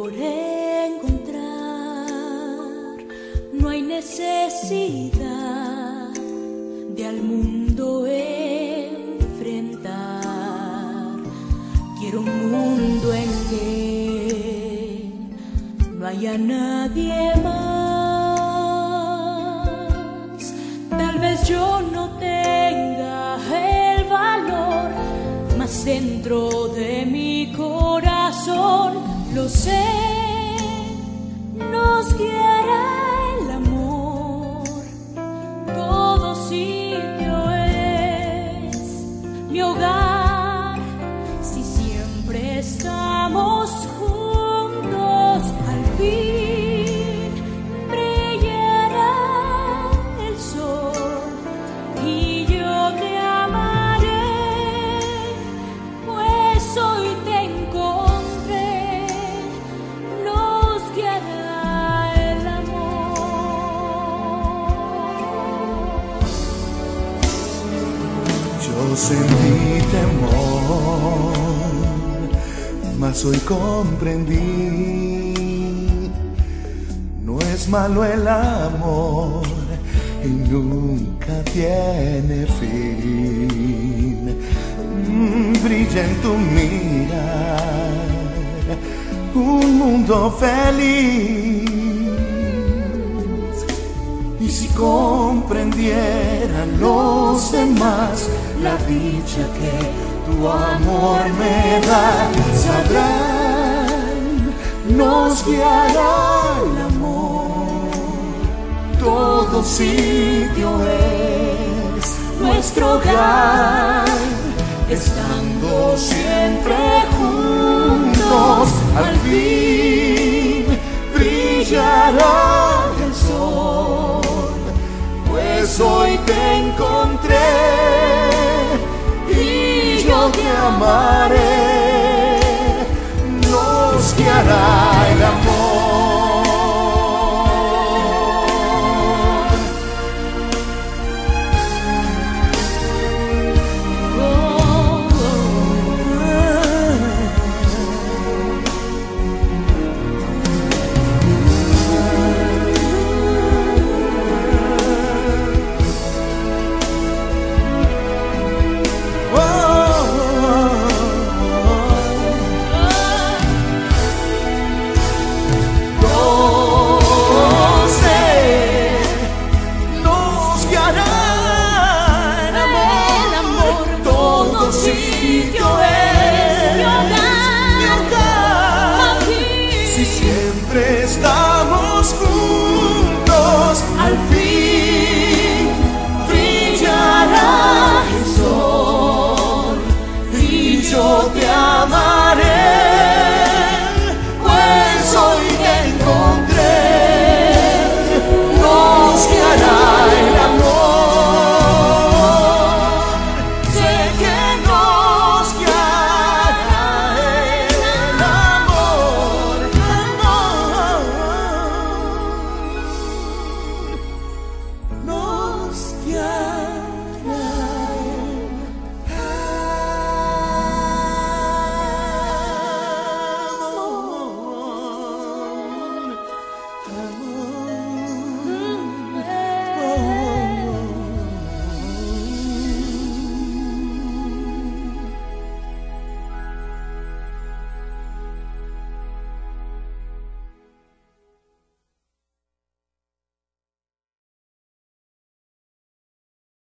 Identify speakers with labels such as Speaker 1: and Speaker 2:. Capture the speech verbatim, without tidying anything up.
Speaker 1: por encontrar, no hay necesidad de al mundo enfrentar. Quiero un mundo en que no haya nadie más. Tal vez yo no tenga el valor, mas dentro de mi corazón lo sé, nos guiará el amor. Todo sitio es mi hogar si siempre estamos juntos. Al fin brillará el sol y yo te amaré, pues hoy te encontré. Nos guiará el amor.
Speaker 2: Yo sentí temor, mas hoy comprendí, no es malo el amor y nunca tiene fin. Mm, brilla en tu mirar un mundo feliz, y si comprendieran los demás la dicha que tu amor me da, sabrán, nos guiará el amor. Todo sitio es nuestro hogar, estando siempre juntos. Al fin brillará el sol, pues hoy te encontré y yo te amaré.